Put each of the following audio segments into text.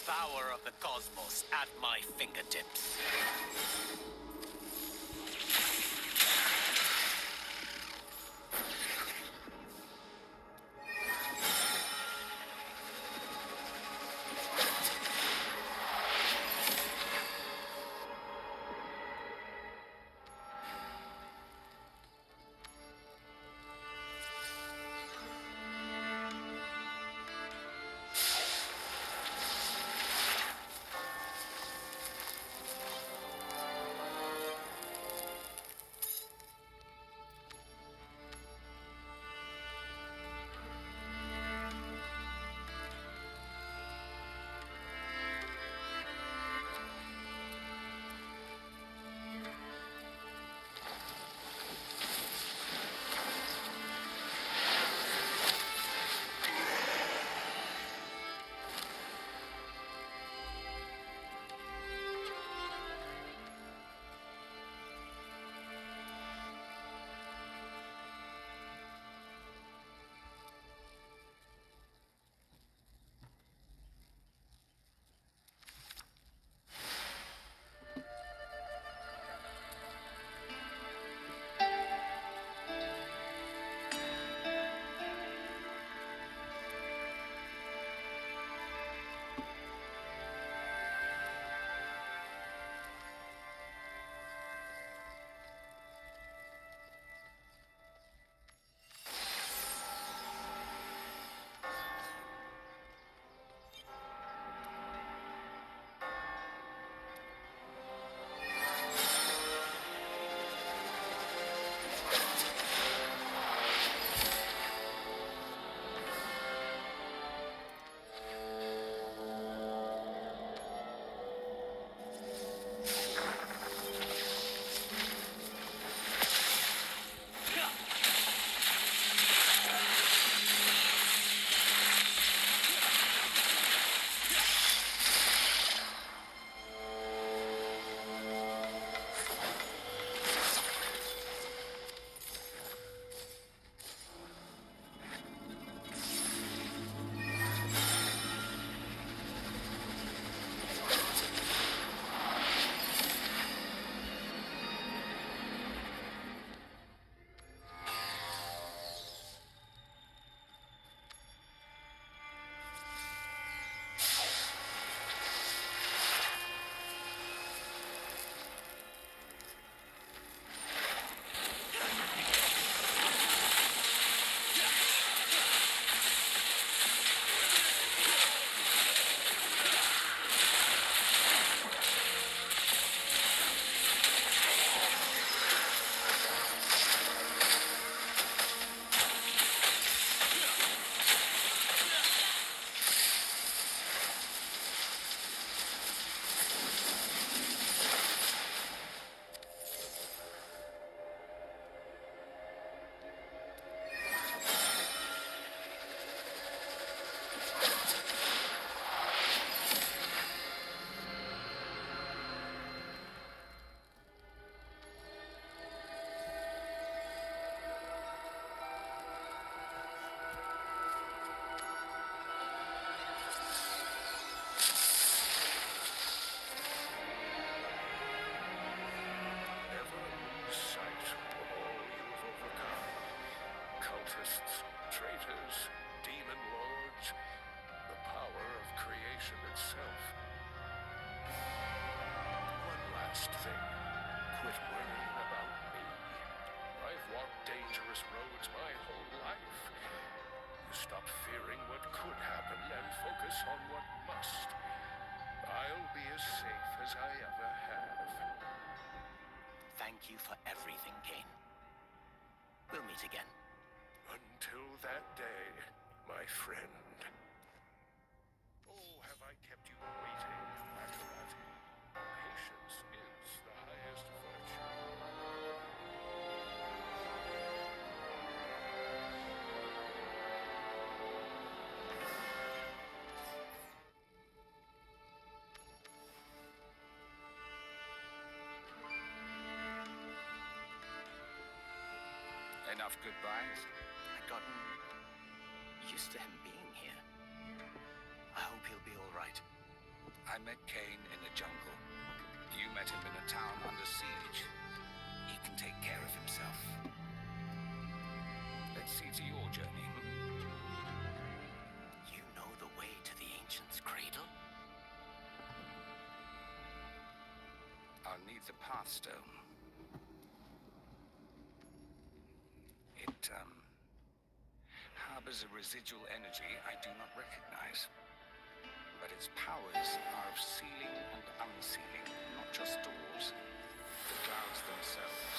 power of the cosmos at my fingertips. Thank you for everything, Kane. We'll meet again. Until that day, my friend. Oh, have I kept you waiting, Akarat? Patience is the highest virtue. Enough goodbyes. I'd gotten used to him being here. I hope he'll be all right. I met Kane in the jungle. You met him in a town under siege. He can take care of himself. Let's see to your journey. You know the way to the Ancients Cradle? I'll need the Pathstone. It, harbors a residual energy I do not recognize. But its powers are of sealing and unsealing, not just doors, the clouds themselves.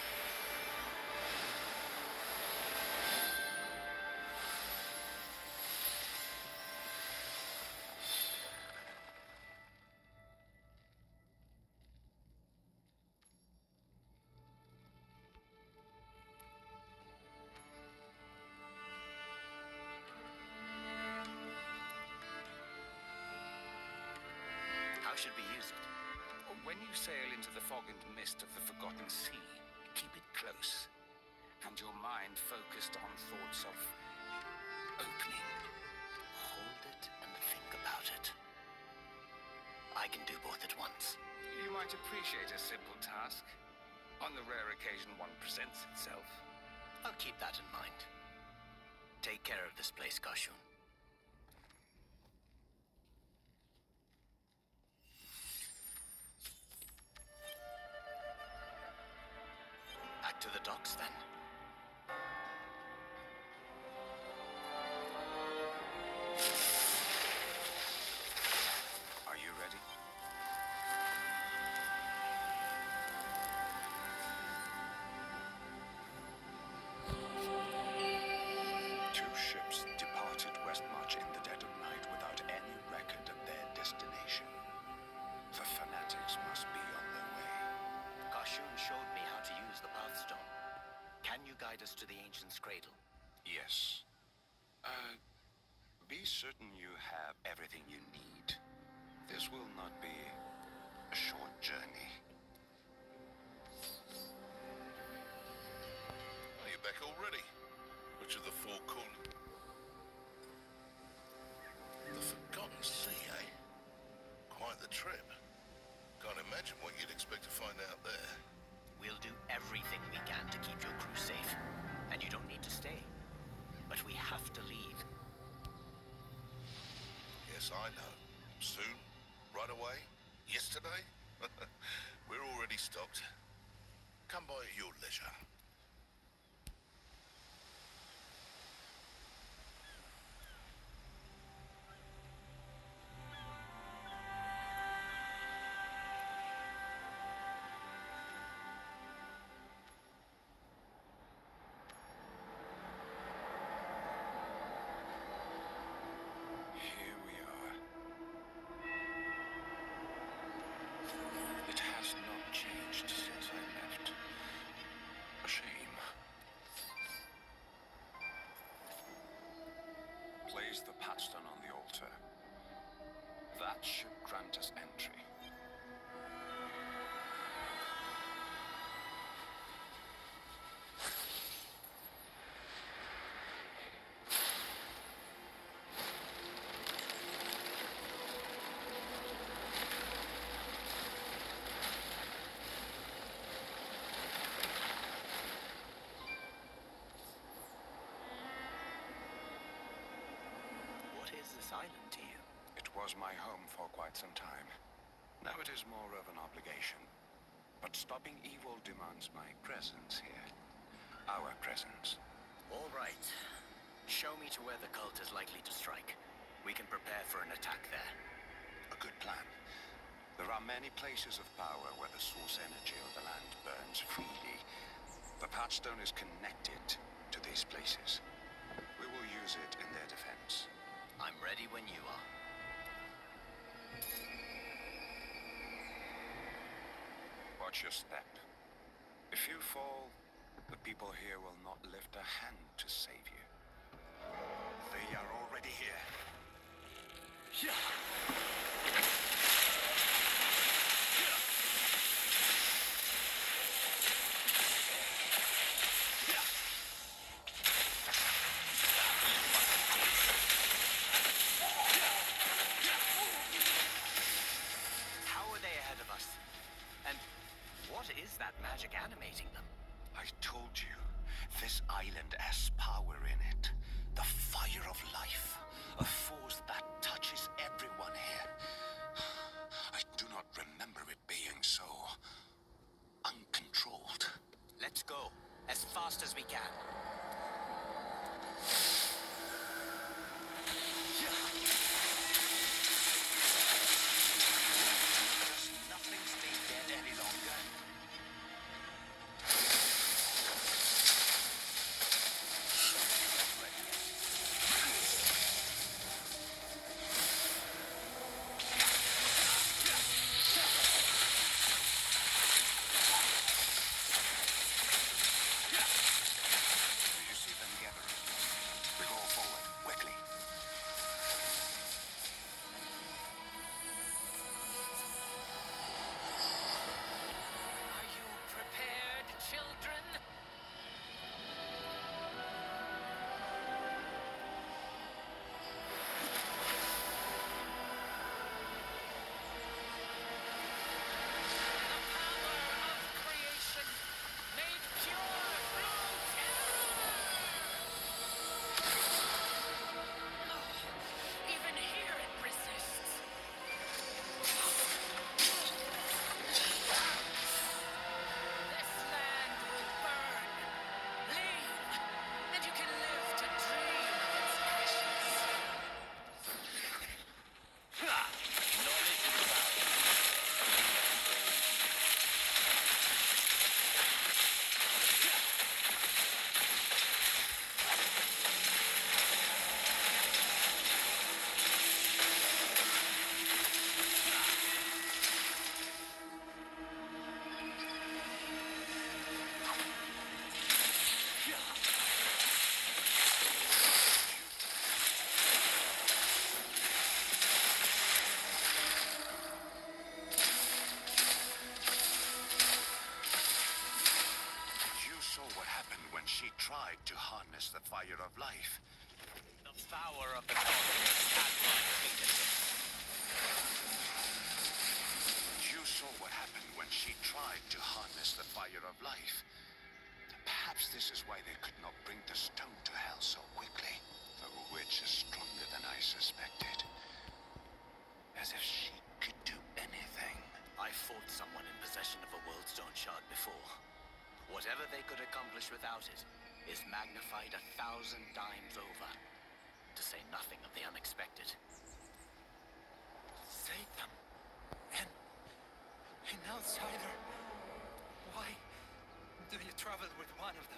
How should we use it? When you sail into the fog and mist of the Forgotten Sea, keep it close, and your mind focused on thoughts of opening. Hold it and think about it. I can do both at once. You might appreciate a simple task. On the rare occasion one presents itself. I'll keep that in mind. Take care of this place, Kashun. Back to the docks, then. Are you ready? Two ships departed Westmarch in the dead of night without any record of their destination. The fanatics must be on their way. Kashun showed me how to use the Pathstone. Can you guide us to the Ancients Cradle? Yes. Be certain you have everything you need. This will not be a short journey. Are you back already? Which of the four cool? The Forgotten Sea, eh? Quite the trip. Can't imagine what you'd expect to find out there. We'll do everything we can to keep your crew safe. And you don't need to stay. But we have to leave. Yes, I know. Soon? Right away? Yesterday? We're already stocked. Come by at your leisure. Here we are. It has not changed since I left. A shame. Place the Pathstone on the altar. That should grant us entry. What is this island to you? It was my home for quite some time. Now it is more of an obligation. But stopping evil demands my presence here. Our presence. All right. Show me to where the cult is likely to strike. We can prepare for an attack there. A good plan. There are many places of power where the source energy of the land burns freely. The Pathstone is connected to these places. We will use it in their defense. I'm ready when you are. Watch your step. If you fall, the people here will not lift a hand to save you. They are already here. of life, a force that touches everyone here. I do not remember it being so uncontrolled. Let's go, as fast as we can. Does nothing stay dead any longer? Do you see them gathering? We go forward, quickly. Are you prepared, children? The power of creation, made pure through terror! Oh, even here it persists. This land will burn. Leave, and you can live to dream of its ashes. Knowledge is power. You saw what happened when she tried to harness the fire of life. The power of the gods cannot defeat it. You saw what happened when she tried to harness the fire of life. Perhaps this is why they could not bring the stone to hell so quickly. The witch is stronger than I suspected. As if she could do anything. I fought someone in possession of a World Stone Shard before. Whatever they could accomplish without it is magnified 1,000 times over. To say nothing of the unexpected. Save them. An outsider. Why do you travel with one of them?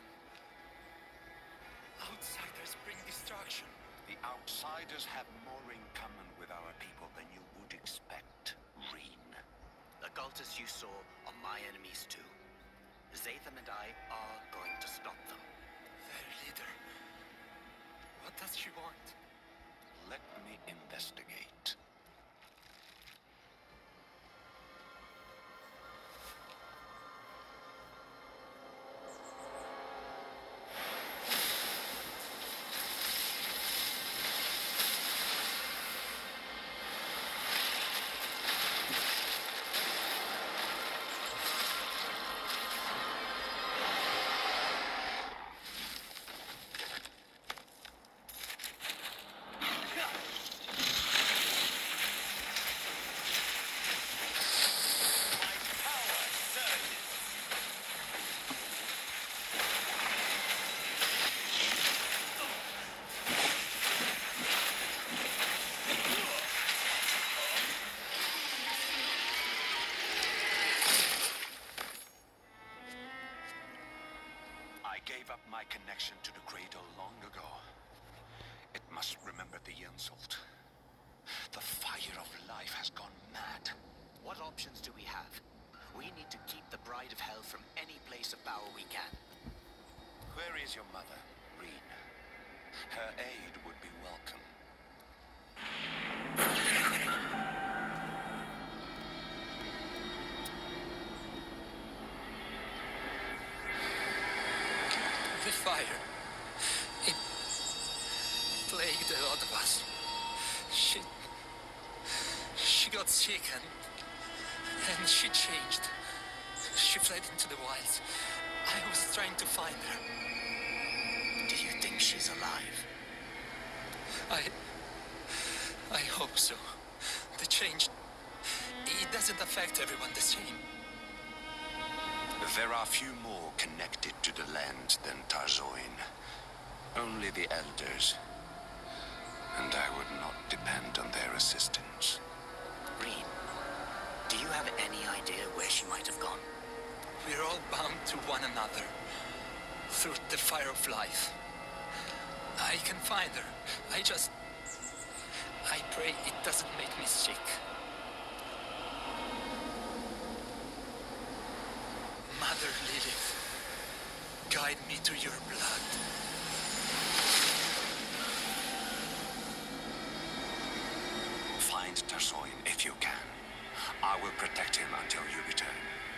Outsiders bring destruction. The outsiders have more in common with our people than you would expect, Reen. The cultists you saw are my enemies too. Zatham and I are going to stop them. Their leader. What does she want? Let me investigate. Gave up my connection to the cradle long ago. It must remember the insult. The fire of life has gone mad. What options do we have? We need to keep the Bride of Hell from any place of power we can. Where is your mother, Reen? Her aid would be welcome. The fire. It plagued a lot of us. She got sick and she changed. She fled into the wilds. I was trying to find her. Do you think she's alive? I... I hope so. The change... It doesn't affect everyone the same. There are few more connected to the land than Tarzoin. Only the elders. And I would not depend on their assistance. Reen, do you have any idea where she might have gone? We're all bound to one another. Through the fire of life. I can find her. I pray it doesn't make me sick. Mother Lilith, guide me to your blood. Find Tarzoin if you can. I will protect him until you return.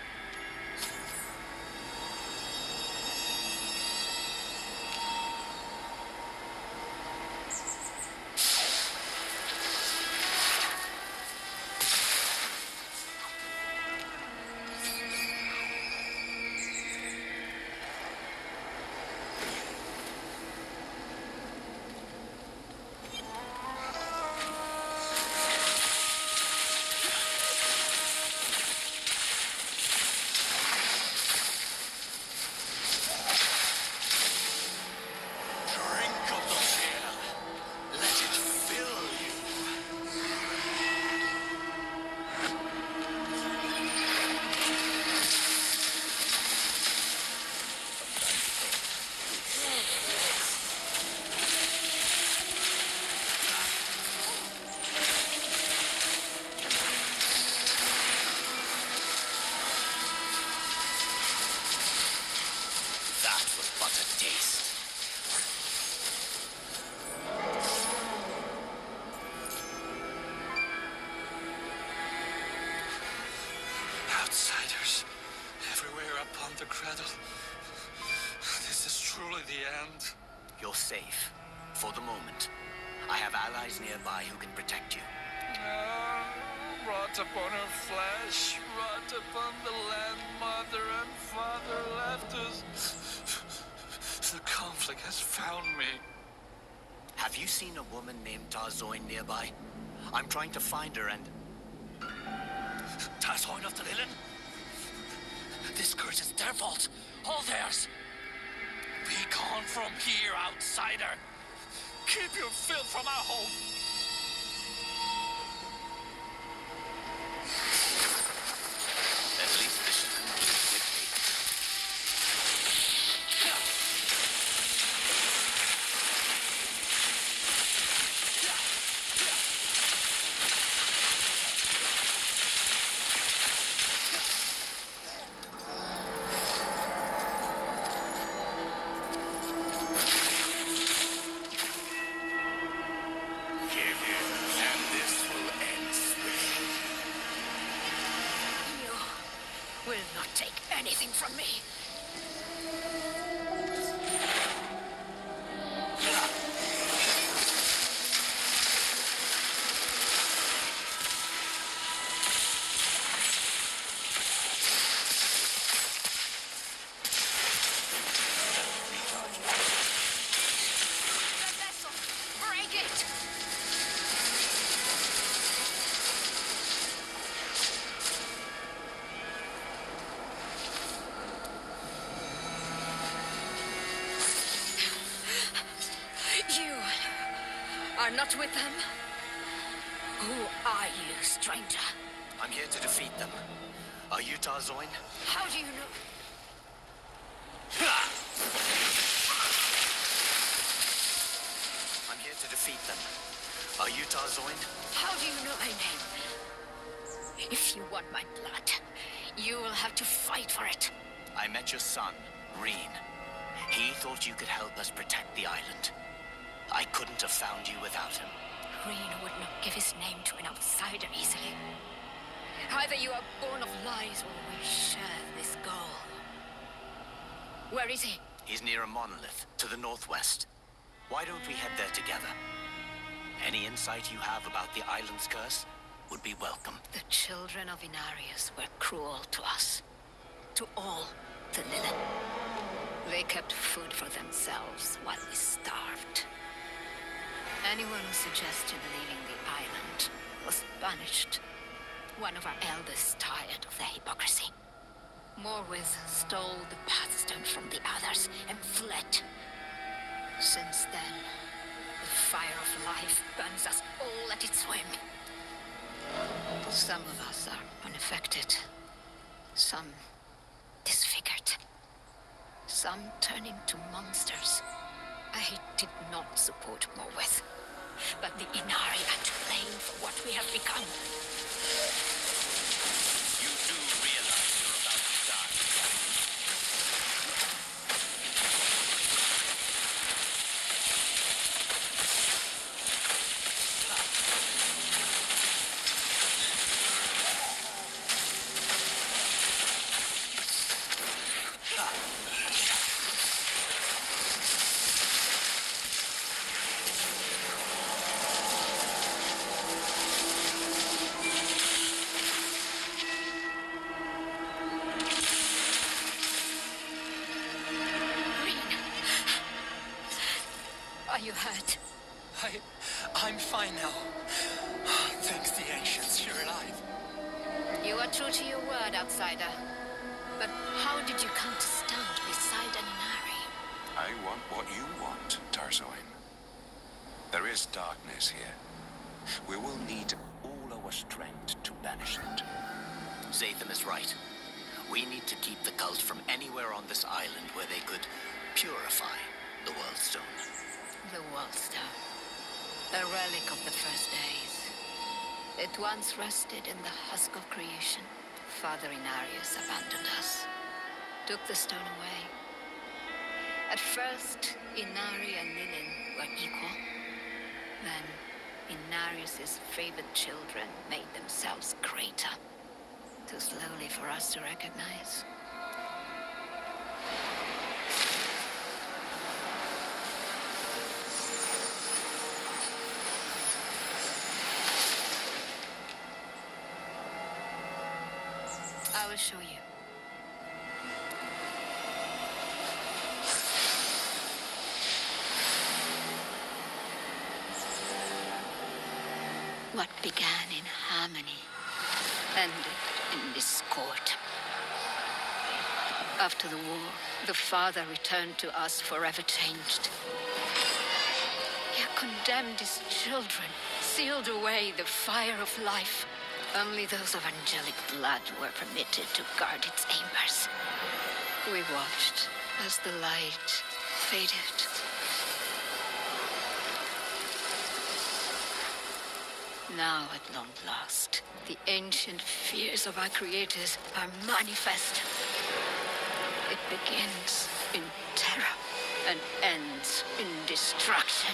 Outsiders everywhere upon the cradle. This is truly the end. You're safe. For the moment. I have allies nearby who can protect you. Wrought upon her flesh, wrought upon the land mother and father left us. The conflict has found me. Have you seen a woman named Tarzoin nearby? I'm trying to find her and... Tarzoin of the Lilin? This curse is their fault. All theirs. Be gone from here, outsider. Keep your filth from our home. At least this should conclude quickly. Will not take anything from me. The vessel! Break it! You are not with them? Who are you, stranger? I'm here to defeat them. Are you Tarzoin? How do you know? I'm here to defeat them. Are you Tarzoin? How do you know my name? If you want my blood, you will have to fight for it. I met your son, Reen. He thought you could help us protect the island. I couldn't have found you without him. Green would not give his name to an outsider easily. Either you are born of lies or we share this goal. Where is he? He's near a monolith, to the northwest. Why don't we head there together? Any insight you have about the island's curse would be welcome. The children of Inarius were cruel to us. To all the Lilith. They kept food for themselves while we starved. Anyone who suggested leaving the island was punished. One of our elders tired of their hypocrisy. Morwith stole the Pathstone from the others and fled. Since then, the fire of life burns us all at its whim. Some of us are unaffected. Some disfigured. Some turn into monsters. I did not support Morwith, but the Inari are to blame for what we have become. You do realize you're about to die. Are you hurt? I'm fine now. Thanks the Ancients, you're alive. You are true to your word, outsider. But how did you come to stand beside an Inari? I want what you want, Tarzoin. There is darkness here. We will need all our strength to banish it. Zathan is right. We need to keep the cult from anywhere on this island where they could purify the Worldstone. The Worldstone. A relic of the first days. It once rested in the husk of creation. Father Inarius abandoned us. Took the stone away. At first, Inari and Lilin were equal. Then, Inarius's favored children made themselves greater. Too slowly for us to recognize. I will show you. What began in harmony ended in discord. After the war, the Father returned to us forever changed. He had condemned his children, sealed away the fire of life. Only those of angelic blood were permitted to guard its embers. We watched as the light faded. Now, at long last, the ancient fears of our creators are manifest. It begins in terror and ends in destruction.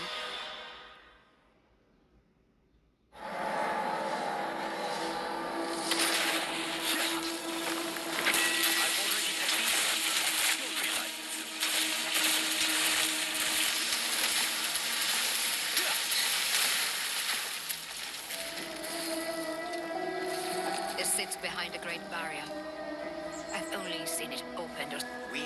It sits behind a great barrier. I've only seen it opened or...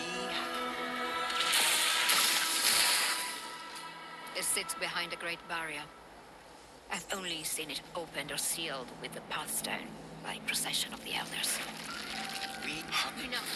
It sits behind a great barrier. I've only seen it opened or sealed with the Pathstone by procession of the elders. Enough.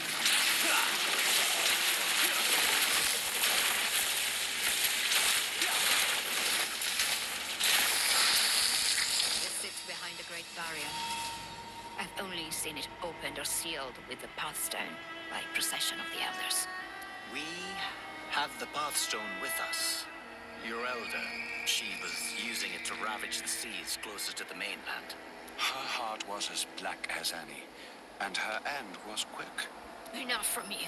It sits behind a great barrier. I've only seen it opened or sealed with the Pathstone by procession of the elders. We have the Pathstone with us. Your elder, she was using it to ravage the seas closer to the mainland. Her heart was as black as any, and her end was quick. Enough from you.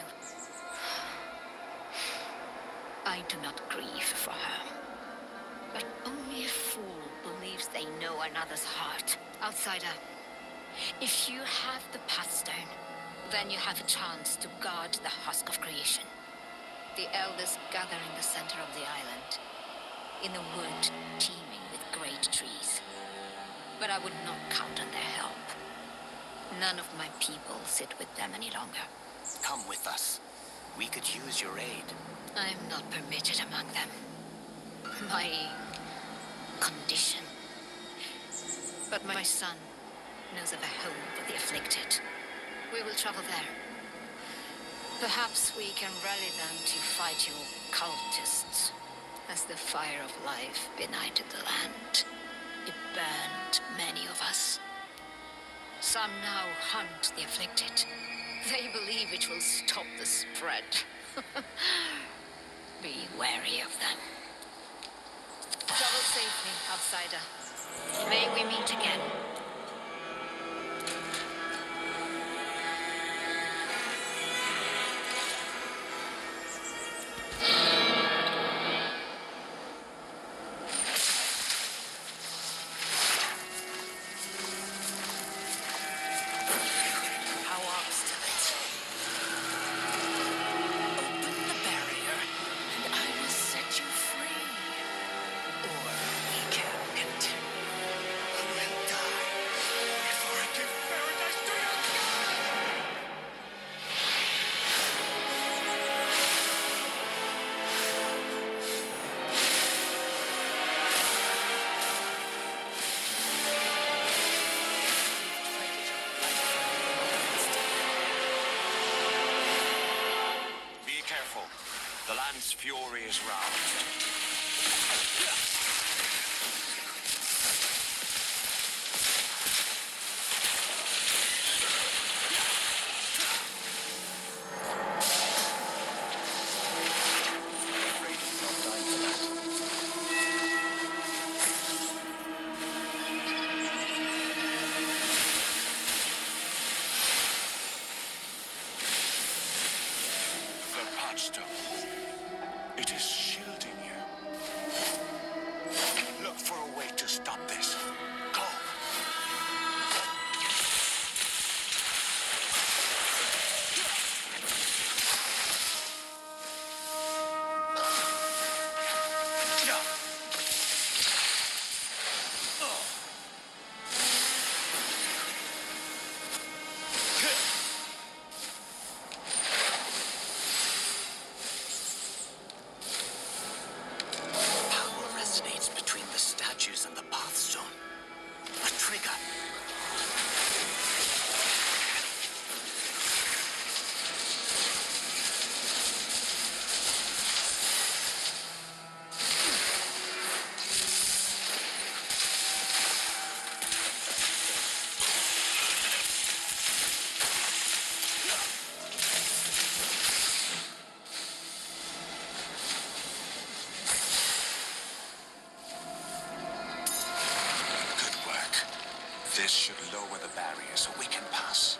I do not grieve for her. But only a fool believes they know another's heart. Outsider, if you have the Pathstone, then you have a chance to guard the husk of creation. The elders gather in the center of the island, in a wood teeming with great trees. But I would not count on their help. None of my people sit with them any longer. Come with us. We could use your aid. I am not permitted among them. my condition. But my son knows of a home for the afflicted. We will travel there. Perhaps we can rally them to fight your cultists. As the fire of life benighted the land, it burned many of us. Some now hunt the afflicted. They believe it will stop the spread. Be wary of them. Travel safely, outsider. May we meet again. The land's fury is roused. It is shielding you. Look for a way to stop this. Go! This should lower the barrier so we can pass.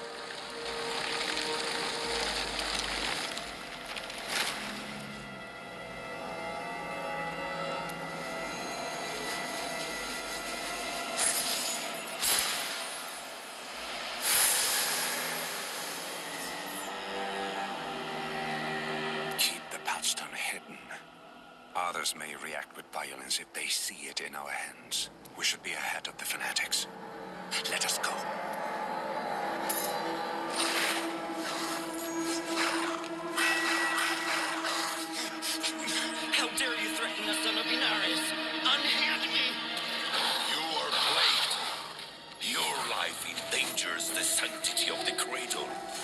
Keep the patchstone hidden. Others may react with violence if they see it in our hands. We should be ahead of the fanatics. Let us go. How dare you threaten the son of Benares? Unhand me! You are plagued. Your life endangers the sanctity of the cradle.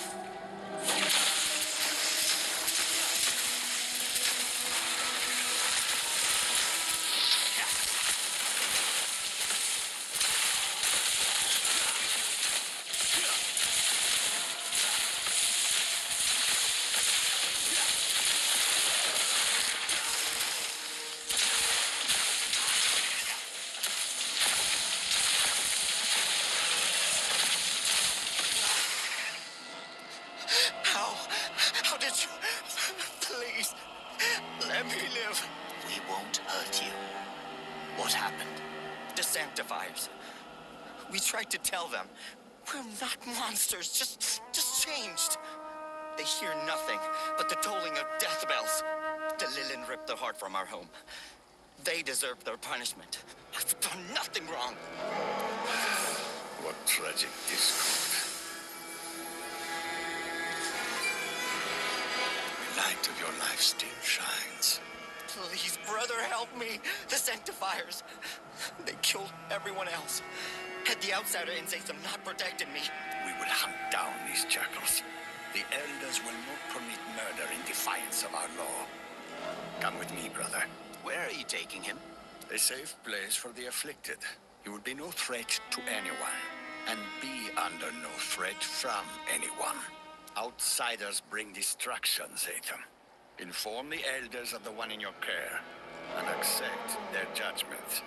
How did you... Please, let me live. We won't hurt you. What happened? The Sanctifiers. We tried to tell them. We're not monsters, just changed. They hear nothing but the tolling of death bells. The Lilin ripped their heart from our home. They deserve their punishment. I've done nothing wrong. What tragic discord. The light of your life still shines. Please, brother, help me. The Sanctifiers. They killed everyone else. Had the outsider instincts have not protected me. We will hunt down these jackals. The elders will not permit murder in defiance of our law. Come with me, brother. Where are you taking him? A safe place for the afflicted. He will be no threat to anyone, and be under no threat from anyone. Outsiders bring destruction, Zatham. Inform the elders of the one in your care, and accept their judgment.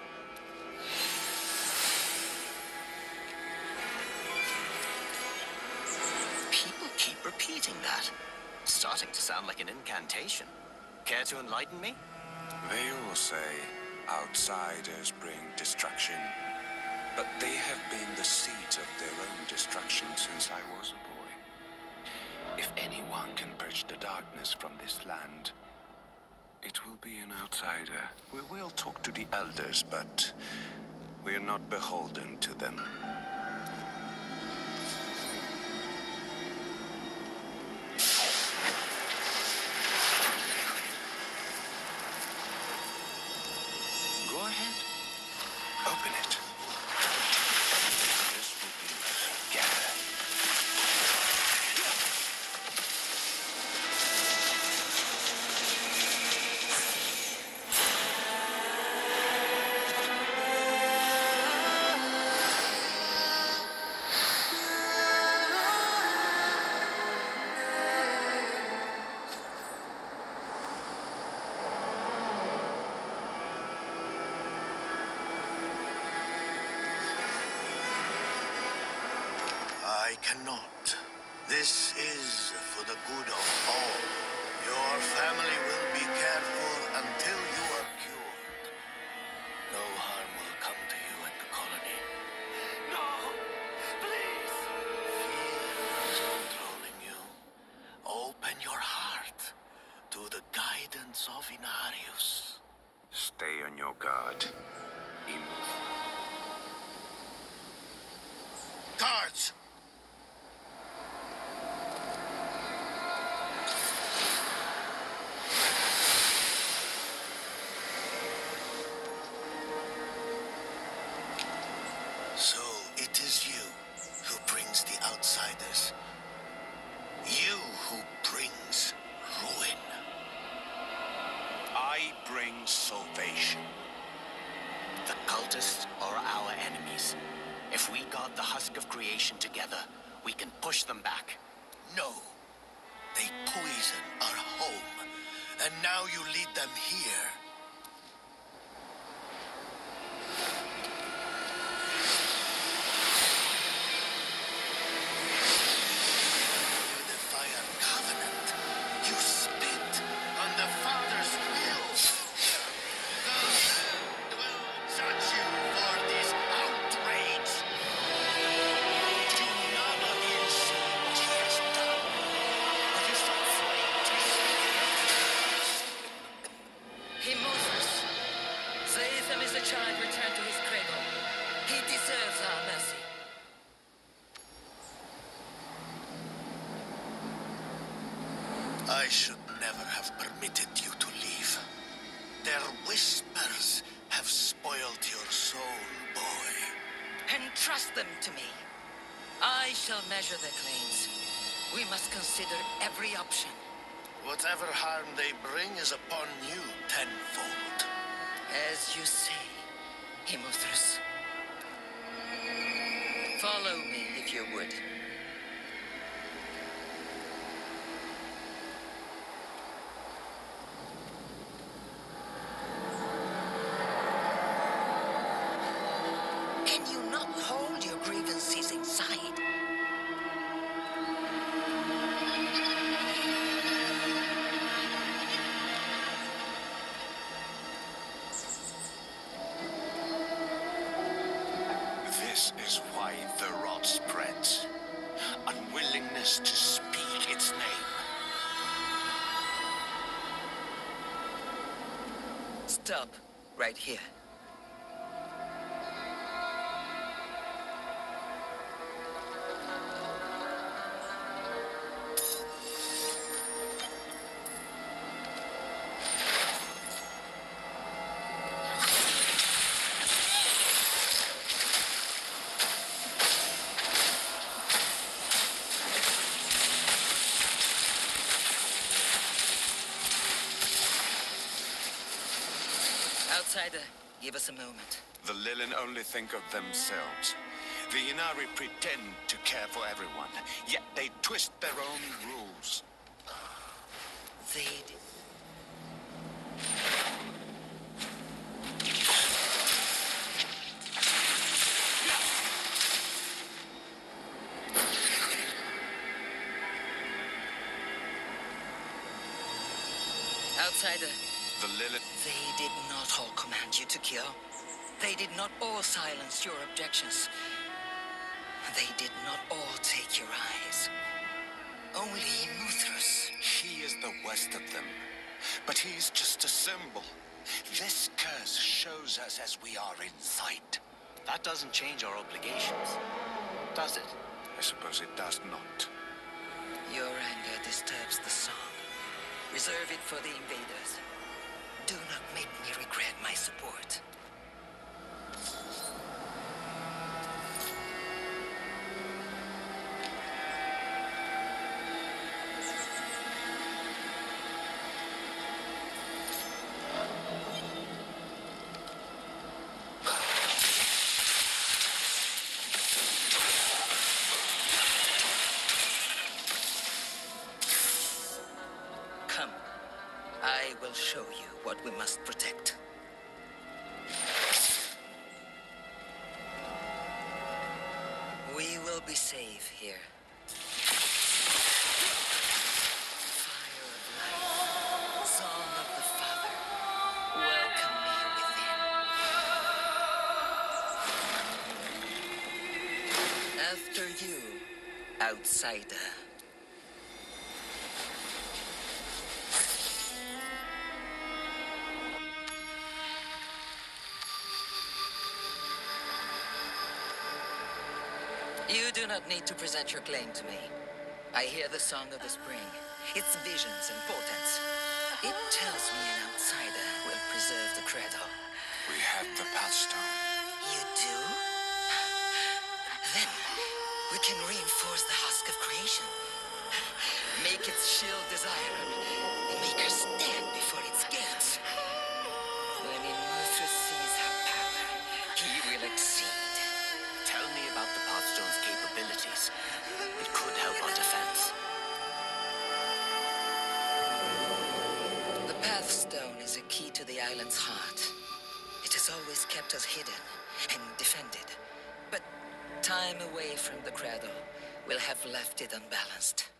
People keep repeating that. Starting to sound like an incantation. Care to enlighten me? They all say outsiders bring destruction, but they have been the seeds of their own destruction since I was a boy. If anyone can purge the darkness from this land, it will be an outsider. We will talk to the elders, but we are not beholden to them. Go ahead. Open it. This will be gather. I cannot. This is for the good of all. Your family will be cared for until you are cured. No harm will come to you at the colony. No! Please! Fear is controlling you. Open your heart to the guidance of Inarius. Stay on your guard. Guards! So it is you who brings the outsiders. You who brings ruin. I bring salvation. The cultists are our enemies. If we guard the husk of creation together, we can push them back. No. They poison our home. And now you lead them here. You defy our covenant. You spit on the Father's will. God will judge you for this outrage. Do none of you see what he has done? Are you so afraid to He moves us. Zatham is a child returned to his cradle. He deserves our mercy. I should never have permitted you to leave. Their whispers have spoiled your soul, boy. Entrust them to me. I shall measure their claims. We must consider every option. Whatever harm they bring is upon you tenfold. As you say, Himothrus. Follow me, if you would. Can you not hold your grievances inside? This is why the rot spreads. Unwillingness to speak its name. Stop, right here. Outsider, give us a moment. The Lilin only think of themselves. The Inari pretend to care for everyone, yet they twist their own rules. They did. Outsider. The Lilin... They did not all command you to kill. They did not all silence your objections. They did not all take your eyes. Only Muthras. He is the worst of them, but he's just a symbol. This curse shows us as we are in sight. That doesn't change our obligations, does it? I suppose it does not. Your anger disturbs the song. Reserve it for the invaders. Do not make me regret my support. Come. I will show you what we must protect. We will be safe here. Fire of life, song of the Father, welcome me within. After you, outsider. You do not need to present your claim to me. I hear the song of the spring, its visions and portents. It tells me an outsider will preserve the cradle. We have the Pathstone. You do? Then we can reinforce the husk of creation. Make its shield desire and make her stand before its gates. When Muthras sees her power, he will exceed. Tell me about the Pathstone's capabilities. It could help our defense. The Pathstone is a key to the island's heart. It has always kept us hidden and defended. But time away from the cradle will have left it unbalanced.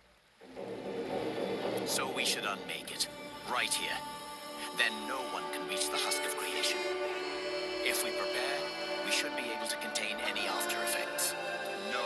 So we should unmake it, right here. Then no one can reach the husk of creation. If we prepare, we should be able to contain any after effects. No.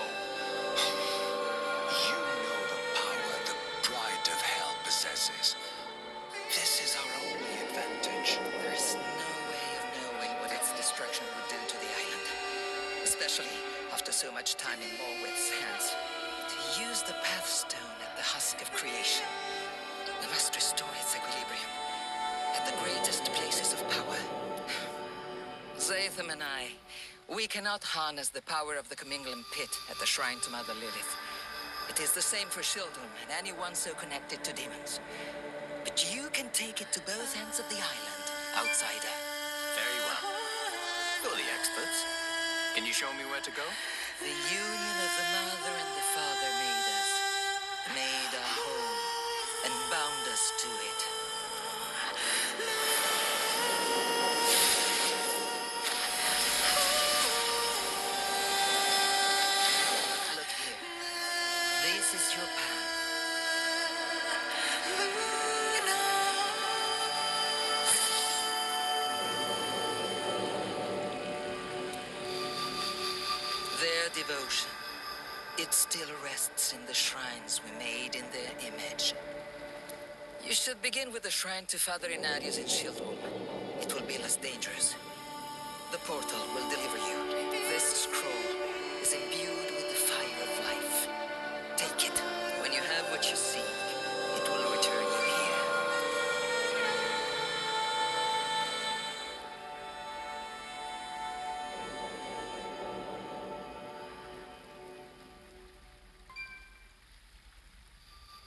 You know the power the Bride of Hell possesses. This is our only advantage. There's no way of knowing what its destruction would do to the island. Especially after so much time in Morwith's hands. To use the Pathstone at the husk of creation, we must restore its equilibrium at the greatest places of power. Zatham and I, we cannot harness the power of the Commingling Pit at the shrine to Mother Lilith. It is the same for Shildrum and anyone so connected to demons. But you can take it to both ends of the island, outsider. Very well. You're the experts. Can you show me where to go? The union of the Mother and the Father made our home, and bound us to it. Look here. This is your path. Their devotion, it still rests in the shrines we made in their image. You should begin with the shrine to Father Inarius in Shieldholm. It will be less dangerous. The portal will deliver you. This scroll is imbued with the fire of life. Take it. When you have what you seek, it will return you here.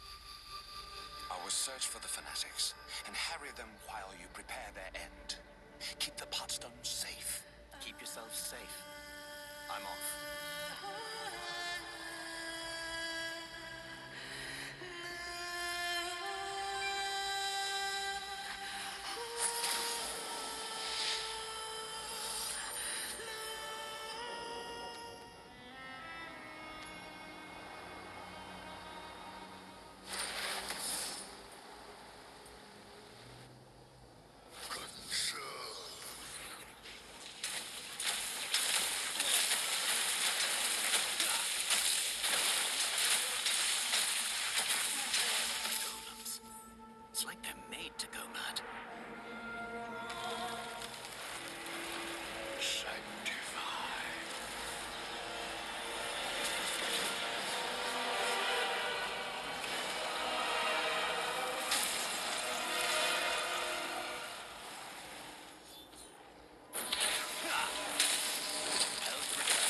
I will search for the fanatics and harry them while you prepare their end. Keep the Potstone safe. Keep yourselves safe. I'm off. Golems. It's like they're made to go mad. Sanctify. Health return.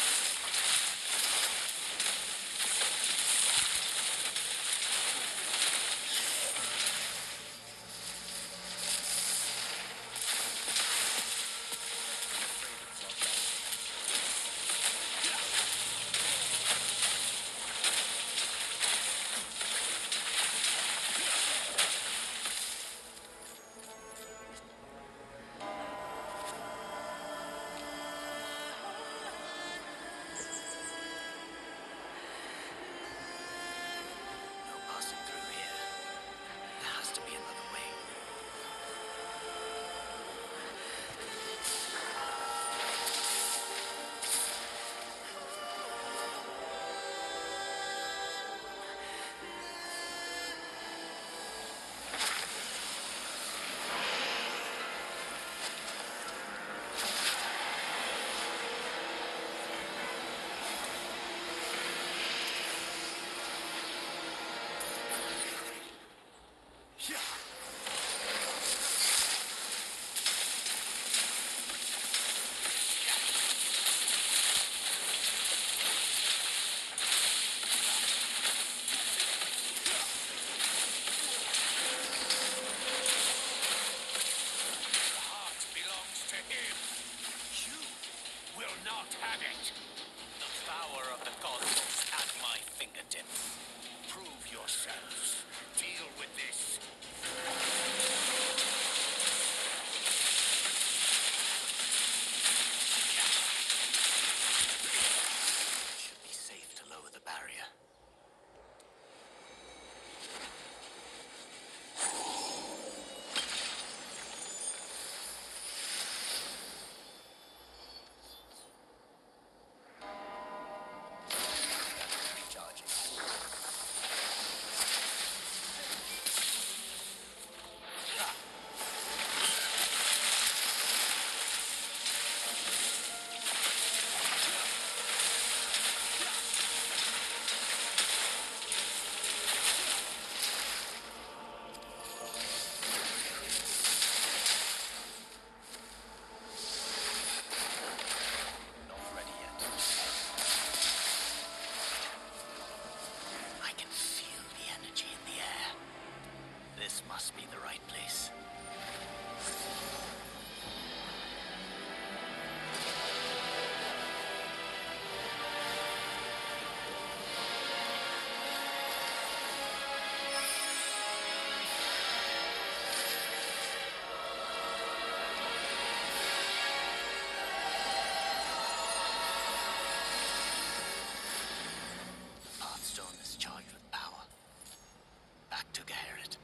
No passing through here. There has to be another way. The heart belongs to him. You will not have it. The power of the cosmos at my fingertips. Prove yourselves. Deal with this. Should be safe to lower the barrier. Recharging. Not ready yet. I can feel the energy in the air. This must be the right place. The Pathstone is charged with power. Back to Gaherit.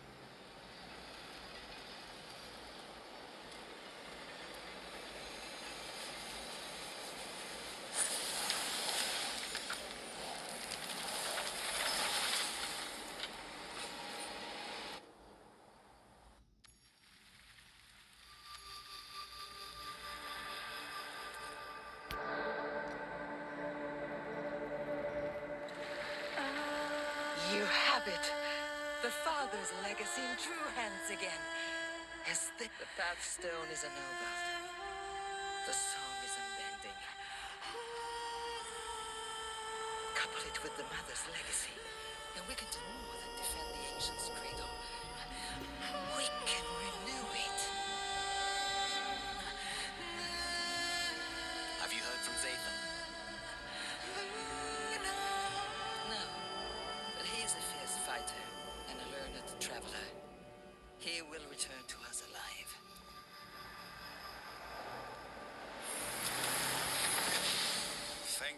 You have it. The father's legacy in true hands again. As the Pathstone is a noble. The song is unbending. Couple it with the mother's legacy, and we can do more than defend the Ancients Cradle. We can renew it.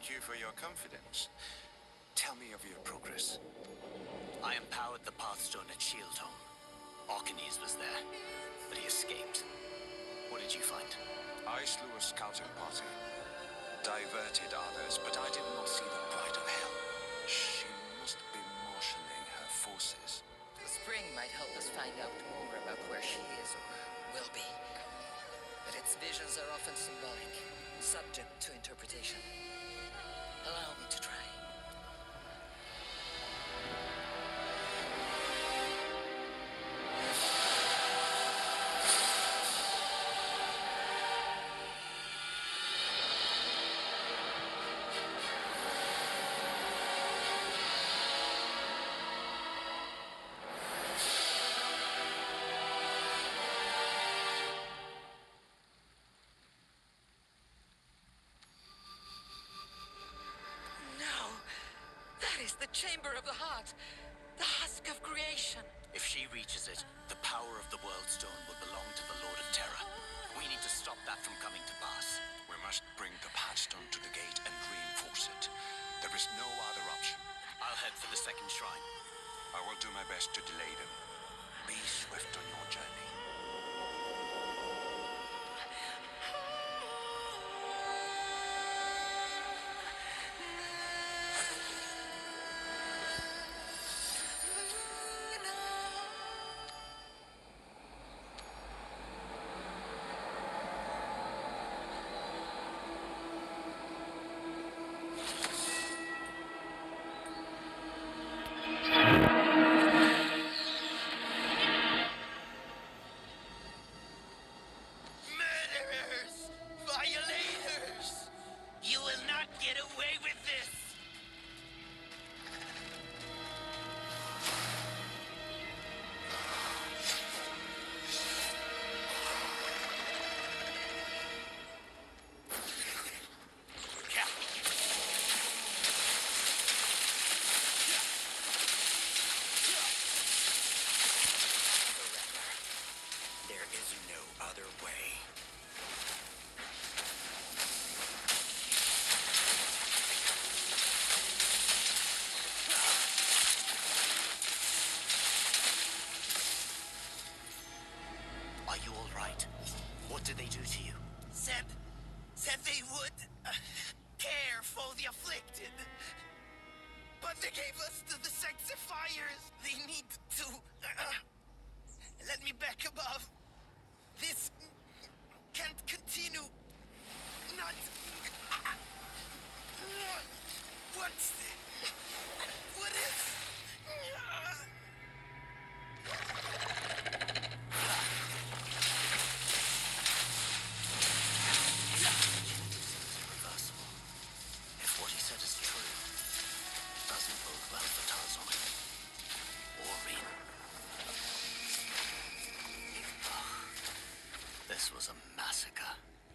you for your confidence. Tell me of your progress. I empowered the Pathstone at Shieldhome. Arcanes was there, but he escaped. What did you find? I slew a scouting party. Diverted others, but I did not see the Pride of Hell. She must be marshalling her forces. The spring might help us find out more about where she is or will be. But its visions are often symbolic, subject to interpretation. Allow me to try. The chamber of the heart, the husk of creation. If she reaches it, the power of the World Stone will belong to the Lord of Terror. We need to stop that from coming to pass. We must bring the Pathstone to the gate and reinforce it. There is no other option. I'll head for the second shrine. I will do my best to delay them. Be swift on your journey. What did they do to you? Said they would care for the afflicted. But they gave us to the sexifiers. They need to let me back above. This can't continue. Not. What is? This was a massacre.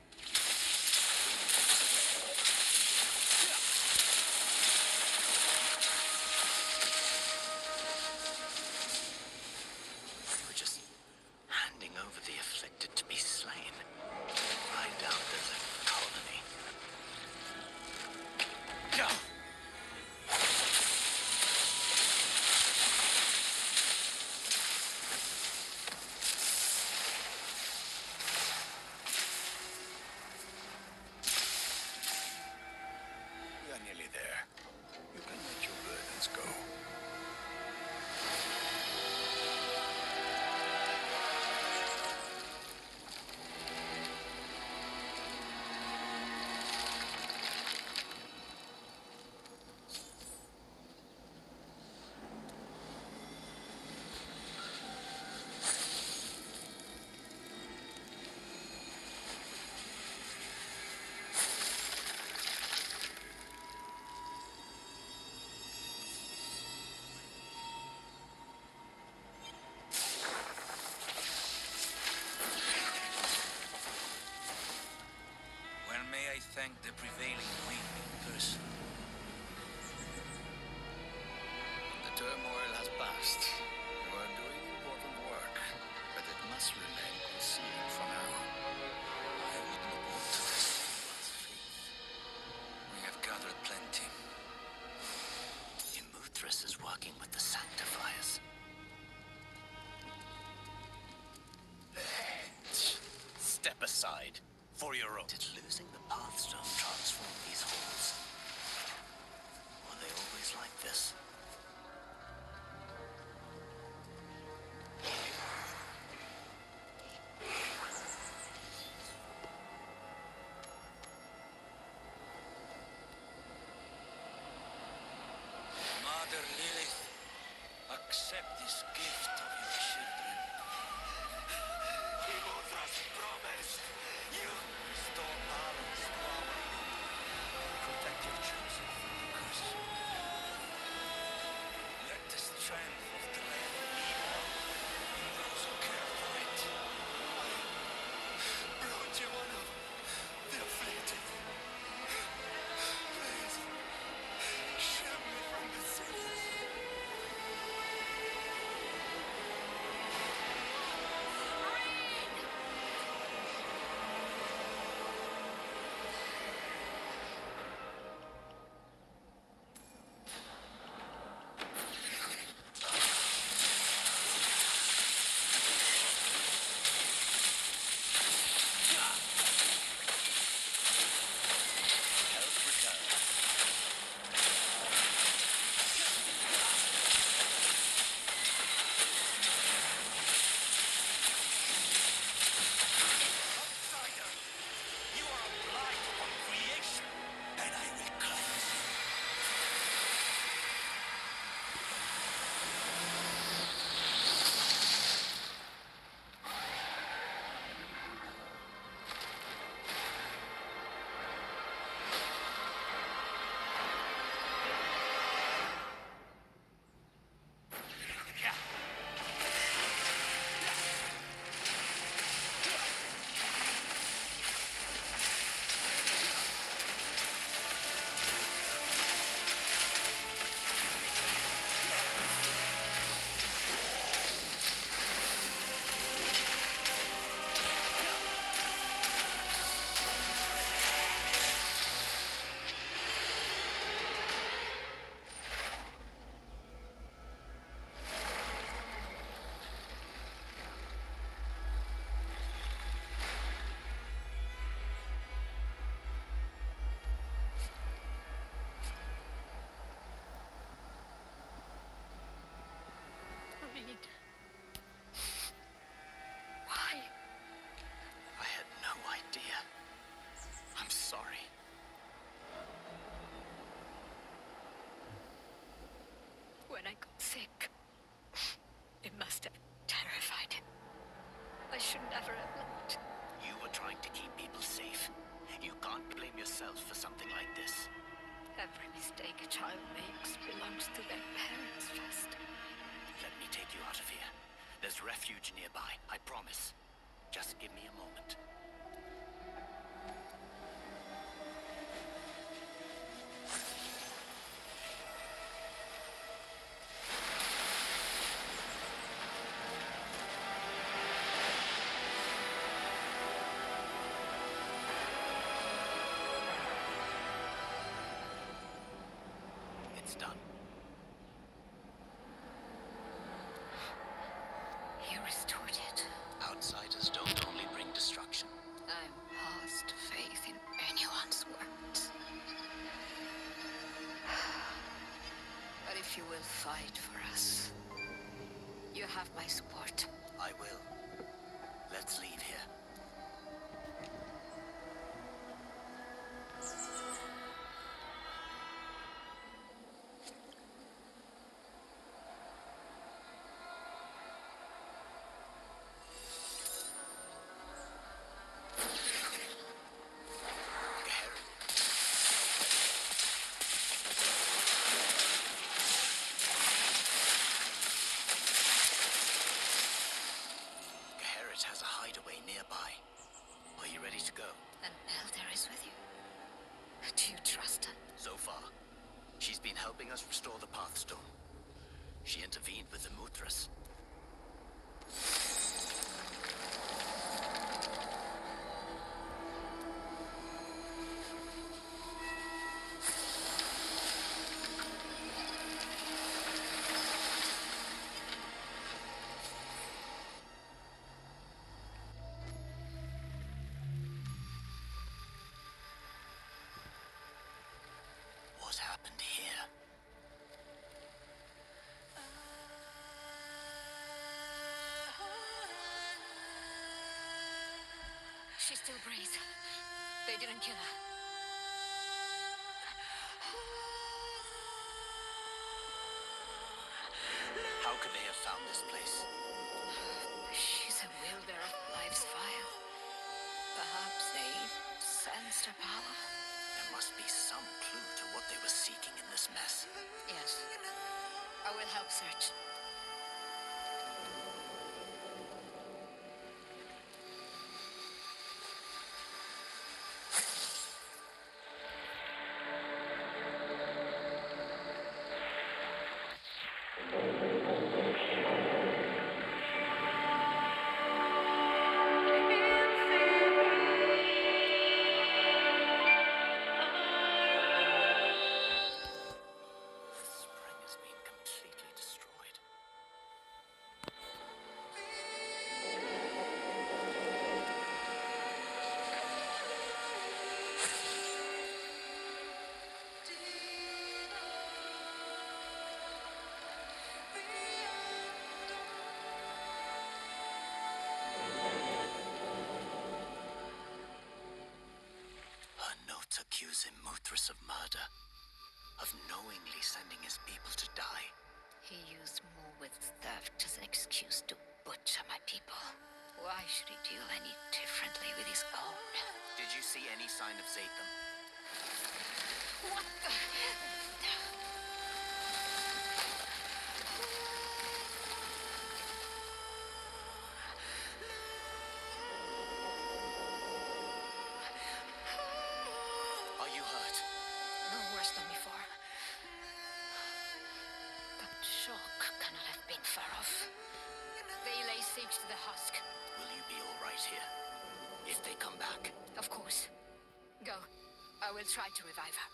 We were just handing over the afflicted to be slain. I doubt there's a colony. No! I thank the prevailing wind in person. The turmoil has passed. You are doing important work, but it must remain concealed for now. I would not want to deceive one's faith. We have gathered plenty Did losing the Pathstone transform these halls? Were they always like this? Mother Lilith, accept this gift of your children. Immortal's promised you restore balance to our youth. Protect your chosen from the curse. Let the strength of the land be more in those who care for it. I brought you one of the afflicted. Please, shield me from the sickness. Outsider, you are a blight upon creation, and I will cleanse you. Reed. Why? I had no idea. I'm sorry. When I got sick, it must have terrified him. I should never have left. You were trying to keep people safe. You can't blame yourself for something like this. Every mistake a child makes belongs to their parents first. Let me take you out of here. There's refuge nearby, I promise. Just give me a moment. It's done. He restored it. Outsiders don't only bring destruction. I'm past faith in anyone's words. But if you will fight for us, you have my support. I will. Let's leave here. Garrett has a hideaway nearby. Are you ready to go? An elder is with you. Do you trust her? So far, she's been helping us restore the Pathstone. She intervened with the Muthras. happened here? She still breathes. They didn't kill her. How could they have found this place? She's a wielder of life's fire. Perhaps they sensed her power. There must be some clue to what they were seeking in this mess. Yes. I will help search. The spring has been completely destroyed. Her notes accuse him, Muthras, of murder, of knowingly sending his people to die. He used Mulwith's theft as an excuse to butcher my people. Why should he deal any differently with his own? Did you see any sign of Zatham? What the? Are you hurt? No worse than before. That shock cannot have been far off. They lay siege to the husk. Will you be all right here? If they come back? Of course. Go. I will try to revive her.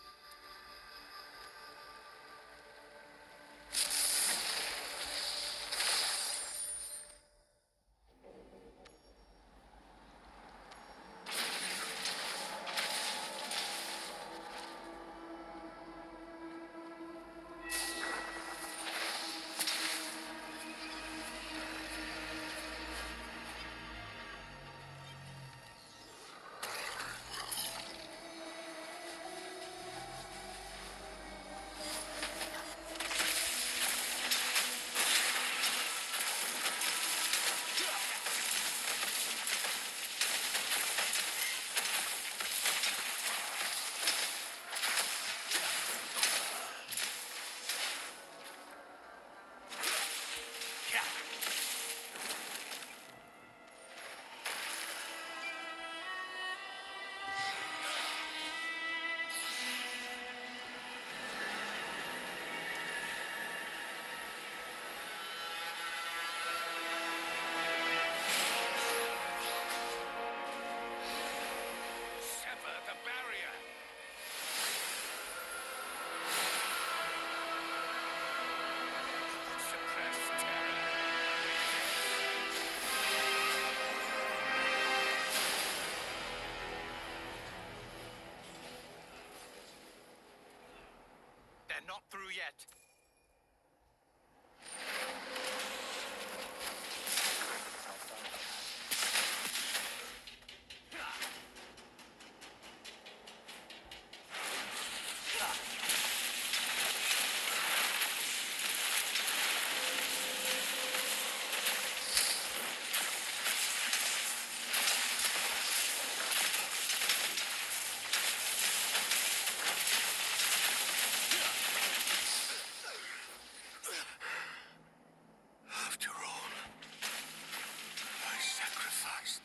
Sever the barrier! Suppress terror! They're not through yet. After all, I sacrificed.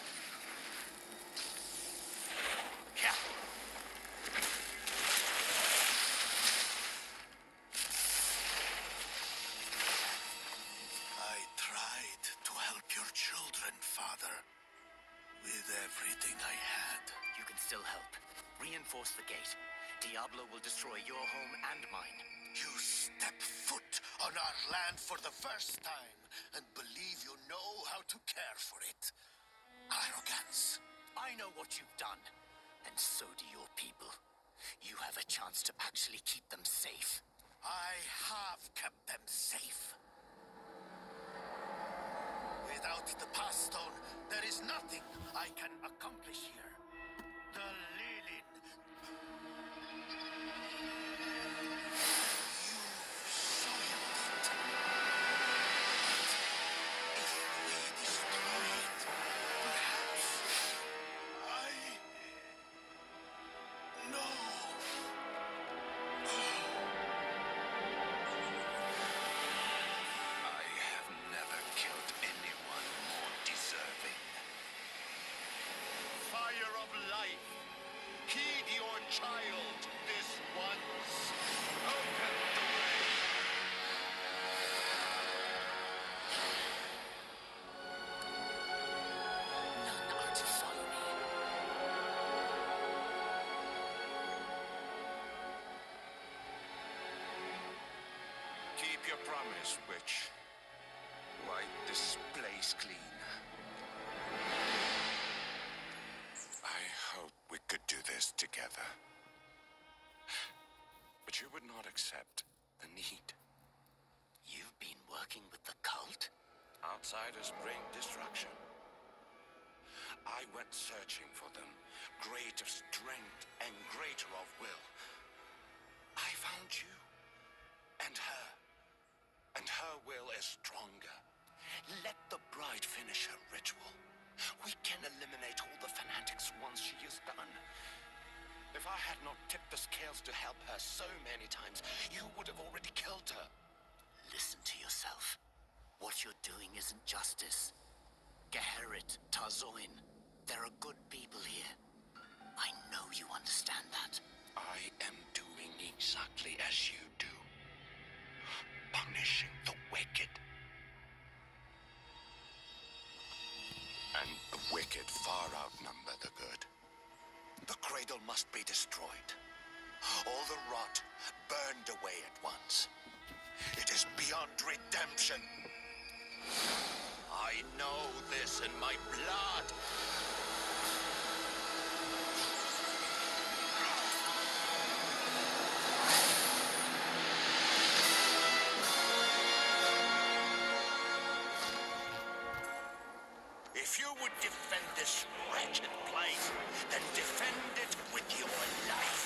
I tried to help your children, Father, with everything I had. You can still help. Reinforce the gate. Diablo will destroy your home and mine. You step foot on our land for the first time and believe you know how to care for it. Arrogance. I know what you've done, and so do your people. you have a chance to actually keep them safe. I have kept them safe. Without the Path Stone, there is nothing I can accomplish here. The Lilin. You soiled it. If we destroy it, perhaps I know. I have never killed anyone more deserving. Fire of life, heed your child this once. Open the way. None are to follow me. Keep your promise, witch. Wipe this place clean. I hope we could do this together. But you would not accept the need. You've been working with the cult? Outsiders bring destruction. I went searching for them, great of strength and greater of will. I found you, and her will is stronger. Let the bride finish her ritual. We can eliminate all the fanatics once she is done. If I had not tipped the scales to help her so many times, you would have already killed her. Listen to yourself. What you're doing isn't justice. Geherit, Tarzoin, there are good people here. I know you understand that. I am doing exactly as you do. Punishing the wicked. And the wicked far outnumber the good. The cradle must be destroyed. All the rot burned away at once. It is beyond redemption. I know this in my blood. If you would defend this wretched place, then defend it with your life.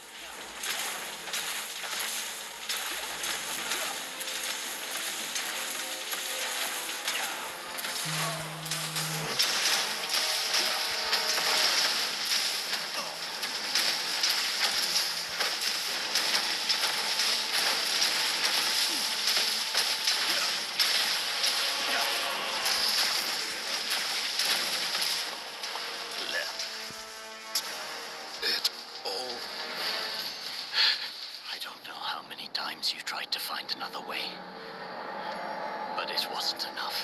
I don't know how many times you tried to find another way, but it wasn't enough.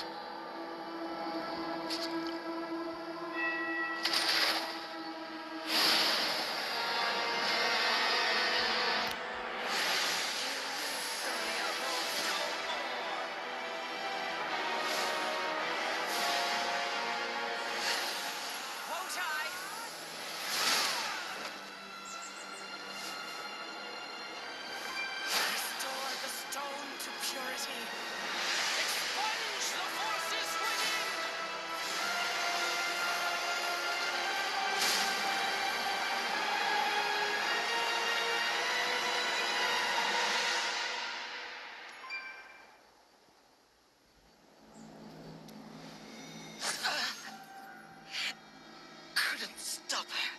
Restore the stone to purity. Expunge the forces within. Couldn't stop her.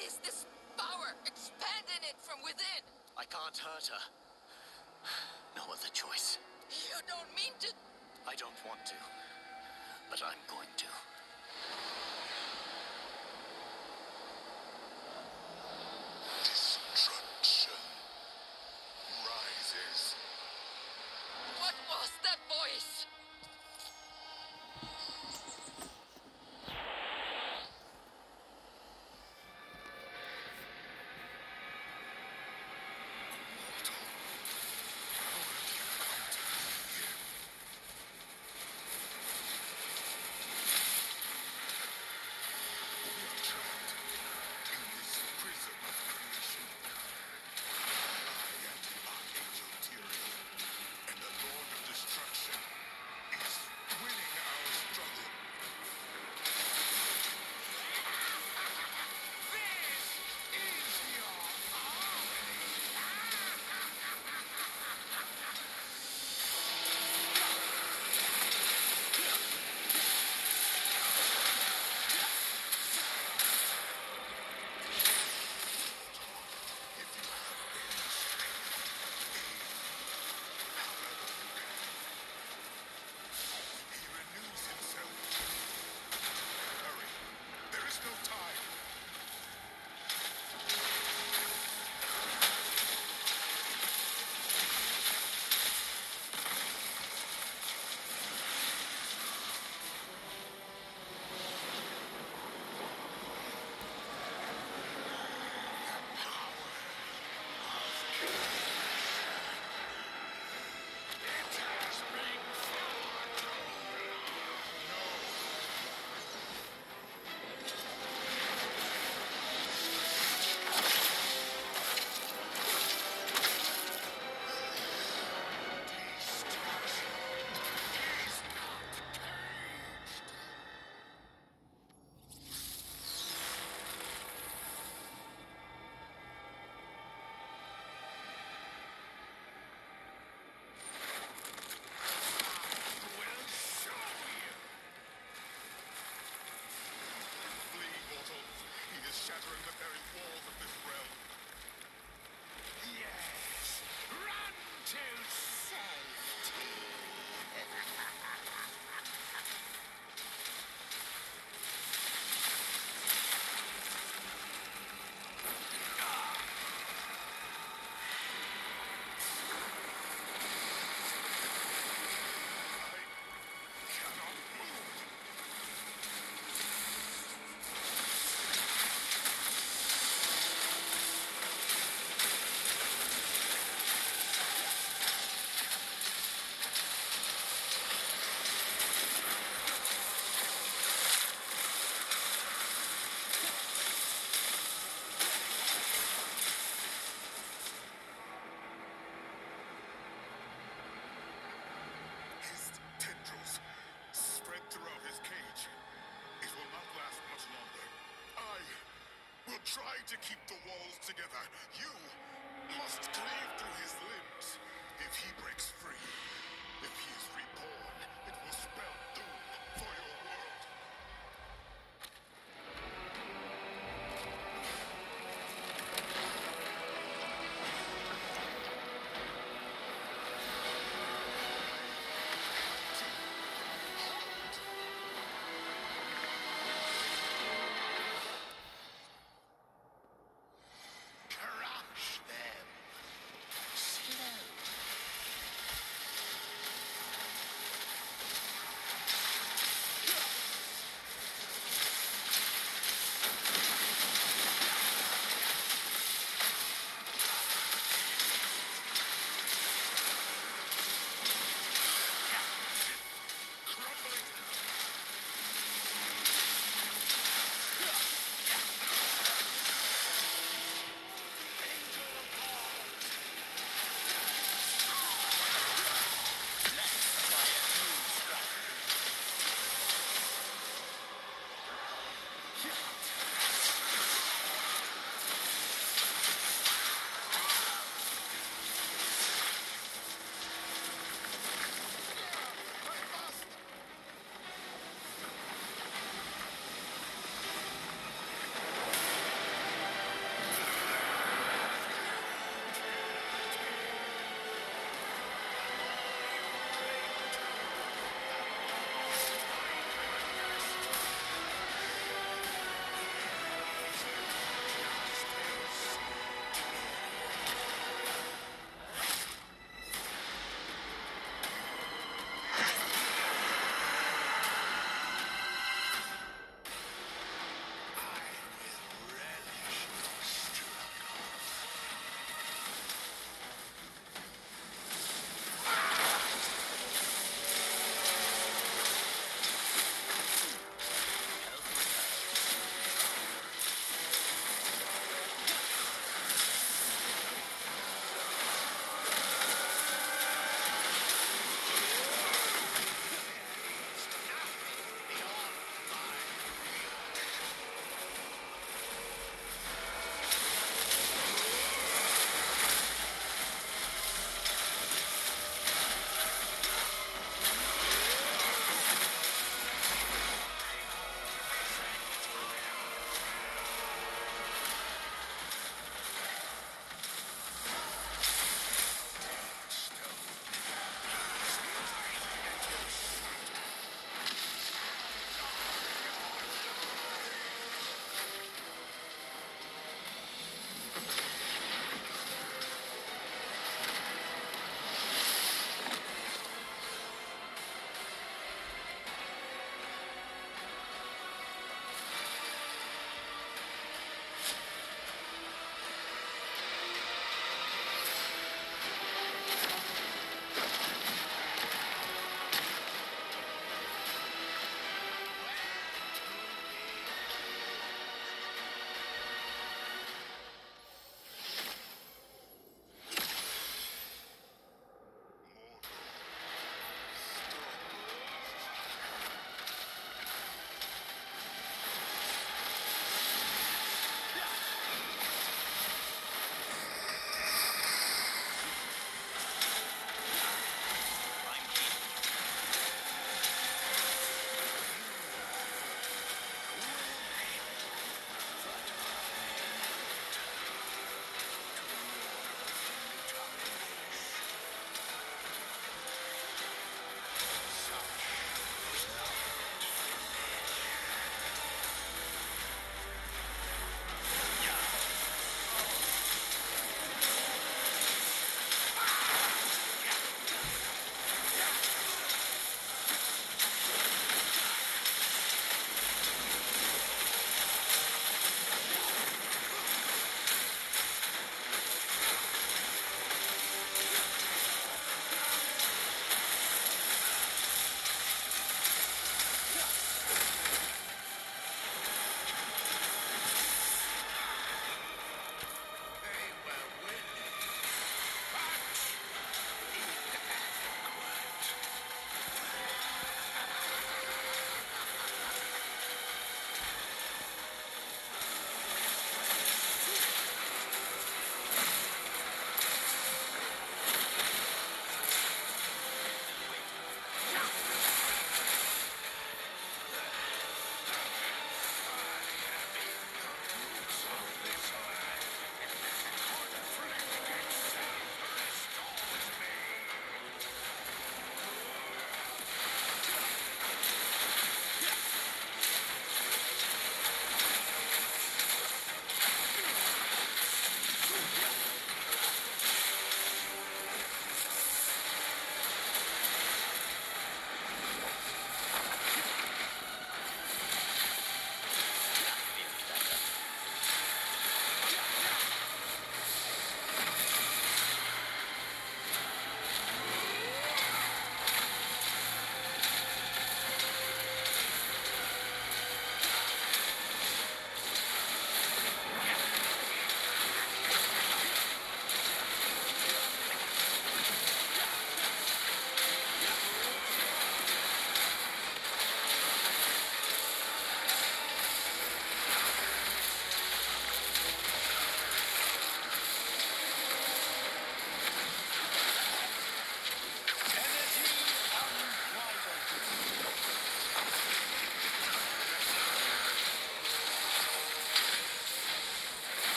Release this power! Expand in it from within! I can't hurt her. No other choice. You don't mean to... I don't want to, but I'm going to. Destruction rises. What was that voice? Shattering the very walls of this realm. Yes! Run to safety! Try to keep the walls together. You must cleave through his limbs. If he breaks free, if he is reborn, it will spell doom for your world. Crush them. Slowly.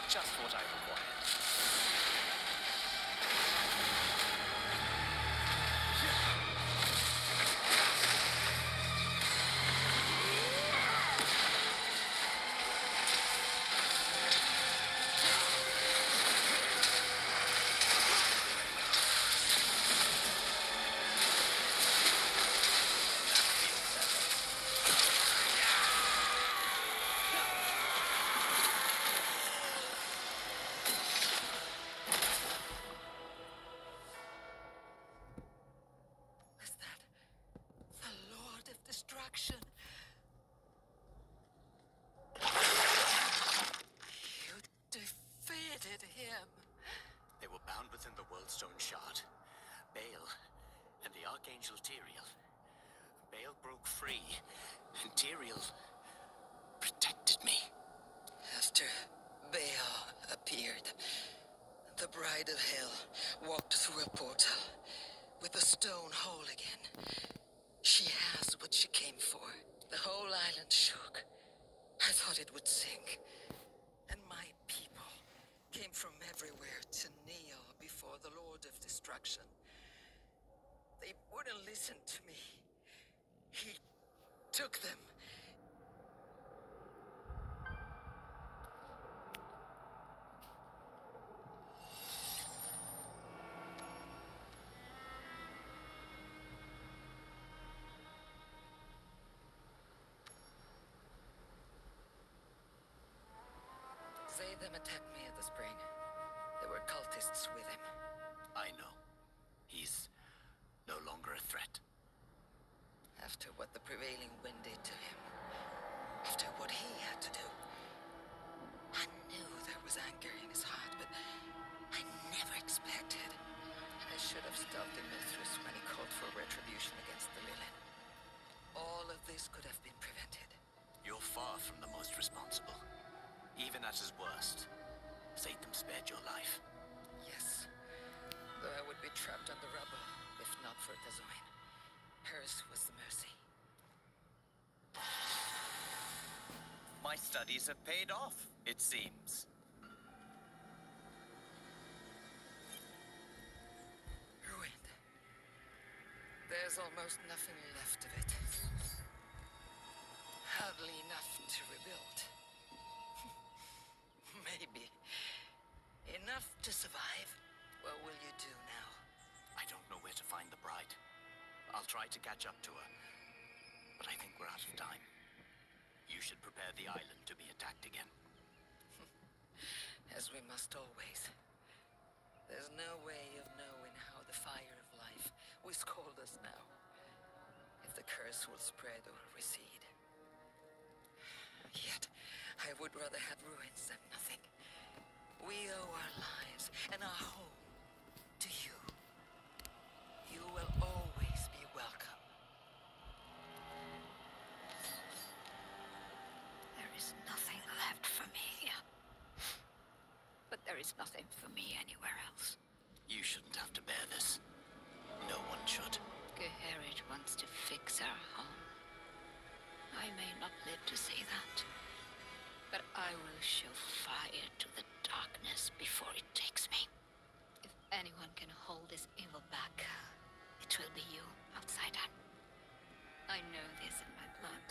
Just what I required. Was that the Lord of Destruction? You defeated him. They were bound within the Worldstone Shard. Baal and the Archangel Tyrael. Baal broke free, and Tyrael protected me. After Baal appeared, the Bride of Hell walked through a portal with the stone whole again. She has what she came for. The whole island shook. I thought it would sink. And my people came from everywhere to kneel before the Lord of Destruction. They wouldn't listen to me. He took them. Them attacked me at the spring. There were cultists with him. I know. He's no longer a threat. After what the prevailing wind did to him, after what he had to do, I knew there was anger in his heart, but I never expected. I should have stopped Mithras when he called for retribution against the Lilin. All of this could have been prevented. You're far from the most responsible. Even at his worst, Satan spared your life. Yes. Though I would be trapped on the rubble, if not for Tazoin. Hers was the mercy. My studies have paid off, it seems. Ruined. There's almost nothing left of it. Hardly enough to rebuild. Maybe. Enough to survive. What will you do now? I don't know where to find the bride. I'll try to catch up to her. But I think we're out of time. You should prepare the island to be attacked again. As we must always. There's no way of knowing how the fire of life will scald us now. If the curse will spread or recede. Yet, I would rather have ruins than nothing. We owe our lives and our home to you. You will always be welcome. There is nothing left for me here. But there is nothing for me anywhere else. You shouldn't have to bear this. No one should. Geherit wants to fix our home. I may not live to see that. But I will show fire to the darkness before it takes me. If anyone can hold this evil back, it will be you, outsider. I know this in my blood.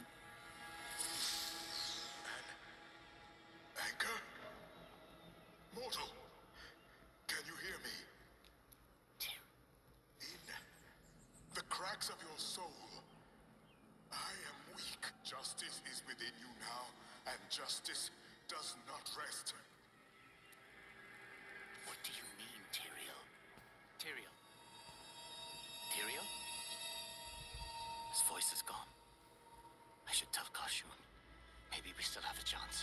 Anchor? Mortal, can you hear me? In the cracks of your soul, I am weak. Justice is within you now, and justice does not rest. What do you mean, Tyrael? Tyrael? Tyrael? His voice is gone. I should tell Kashun. Maybe we still have a chance.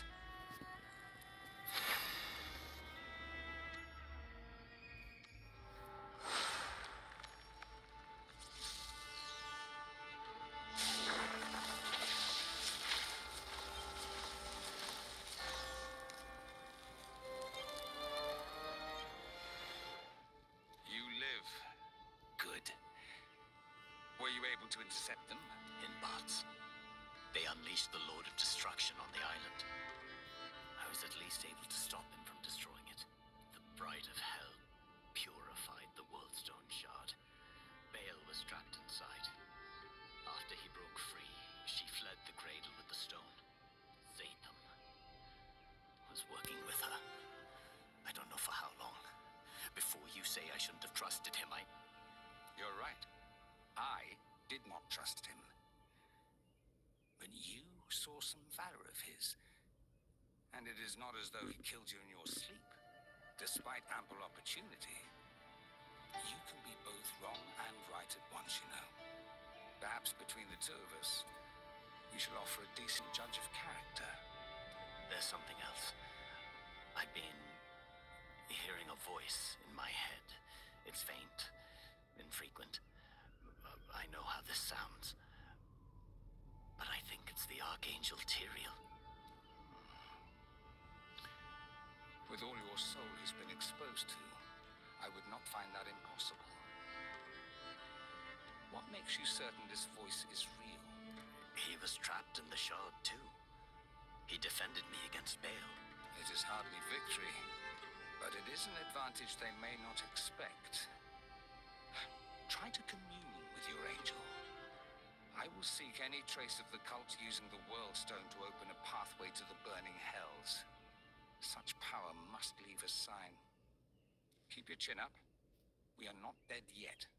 You live. Good. Were you able to intercept them? In bots. They unleashed the Lord of Destruction on the island. I was was at least able to stop him from destroying it. The Bride of Hell purified the Worldstone Shard. Bale was trapped inside. After he broke free, she fled the cradle with the stone. Zatham was working with her. I don't know for how long. Before you say I shouldn't have trusted him, You're right. I did not trust him. But you saw some valor of his. And it is not as though he killed you in your sleep. Despite ample opportunity, you can be both wrong and right at once, you know. Perhaps between the two of us, we should offer a decent judge of character. There's something else. I've been hearing a voice in my head. It's faint, infrequent. I know how this sounds. But I think it's the Archangel Tyrael. With all your soul has been exposed to, I would not find that impossible. What makes you certain this voice is real? He was trapped in the shard too. He defended me against Bale. It is hardly victory, but it is an advantage they may not expect. Try to commune with your angel. I will seek any trace of the cult using the Worldstone to open a pathway to the burning hells. Such power must leave a sign. Keep your chin up. We are not dead yet.